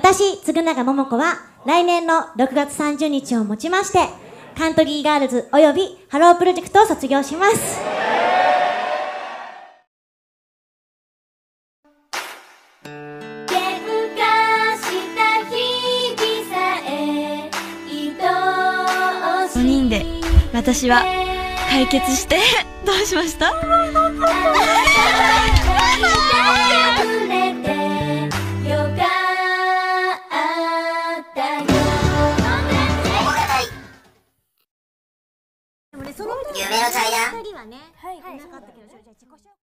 私、嗣永桃子は、来年の6月30日をもちまして、カントリーガールズおよびハロープロジェクトを卒業します。 4人で私は解決してどうしました？ 夢のチャイナ。